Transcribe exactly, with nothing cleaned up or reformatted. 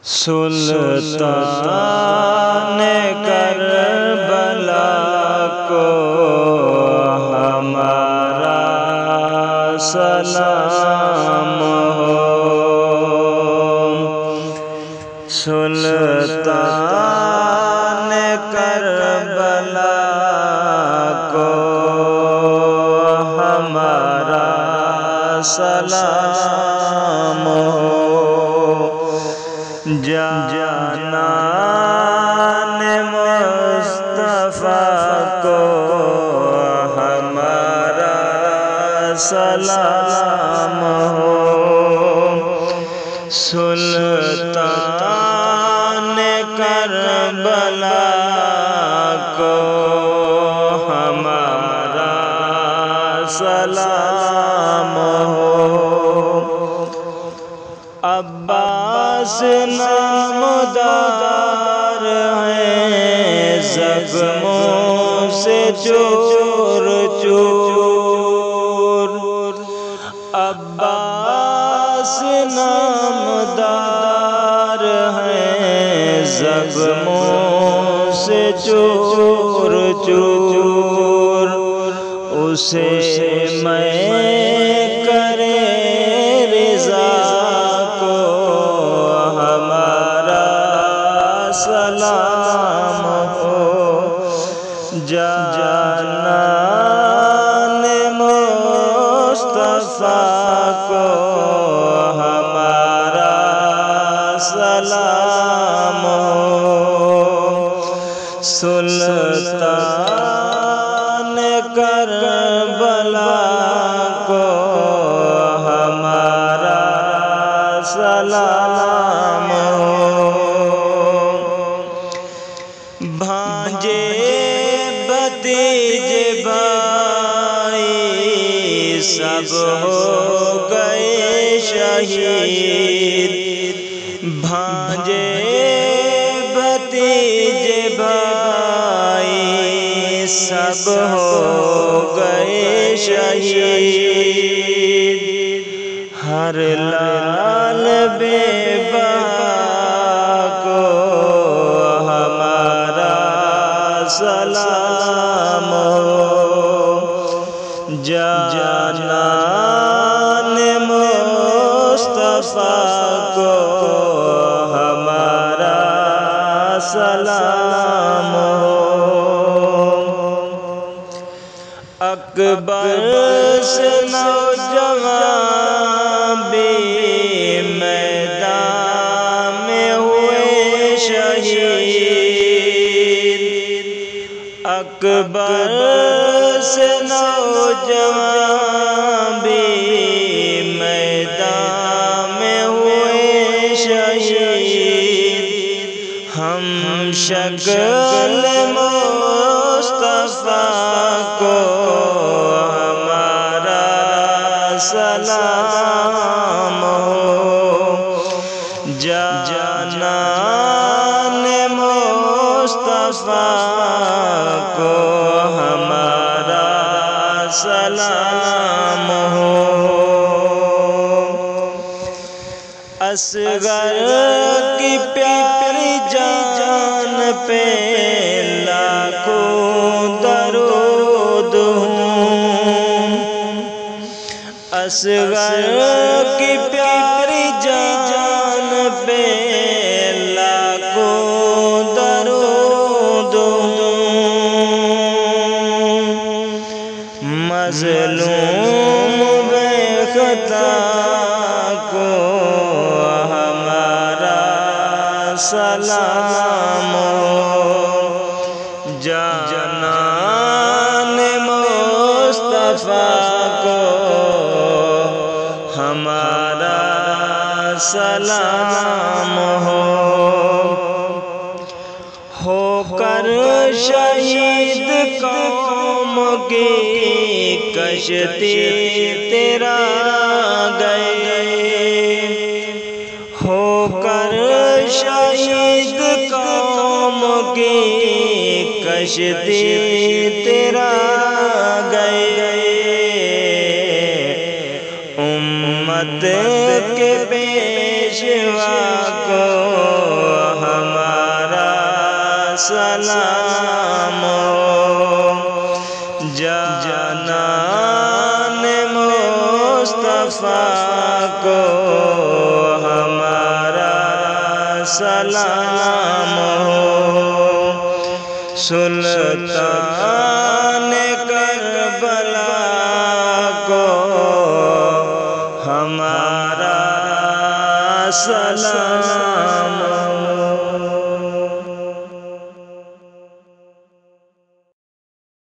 سلطان کربلا کو ہمارا سلام ہو۔ سلطان کربلا کو ہمارا سلام ہو۔ جانان مصطفیٰ کو ہمارا سلام ہو۔ سلطان کربلا کو ہمارا سلام ہو۔ عباس نامدار ہیں زخموں سے چور چور۔ عباس نامدار ہیں زخموں سے چور چور۔ اسے میں کرے رضا کو ہمارا سلام ہو۔ جانان مصطفیٰ کو ہمارا سلام ہو۔ سلطان کربلا کو ہمارا سلام ہو۔ بھانجے بھتیجے بھائی سب ہو گئے شہید۔ بھانجے بھتیجے بھائی سب ہو گئے شہید۔ ہر لال بے بہا کو ہمارا سلام ہو۔ جانان مصطفیٰ کو ہمارا سلام ہو۔ اکبر سے نوجوان بھی میدان میں ہوئے شہید۔ اکبر سے نوجوان بھی میدان میں ہوئے شہید۔ ہم شکل مصطفیٰ کو ہمارا سلام ہو۔ جانان مصطفیٰ کو ہمارا سلام ہو۔ اصغر کی پیاری جان پہ لاکھوں درود ہوں۔ اصغر کی پیاری جان پہ لاکھوں درود ہوں۔ مظلوم بے خطا کو ہمارا سلام ہو۔ جانان مصطفیٰ کو ہمارا سلام ہو۔ ہو کر شہید قوم کی کشتی تیرا گئے۔ ہو کر شہید قوم کی کشتی تیرا گئے۔ امت کے پیشوا کو سلام ہو، جانان مصطفیٰ کو ہمارا سلام ہو، سلطان کربلا کو ہمارا سلام ہو۔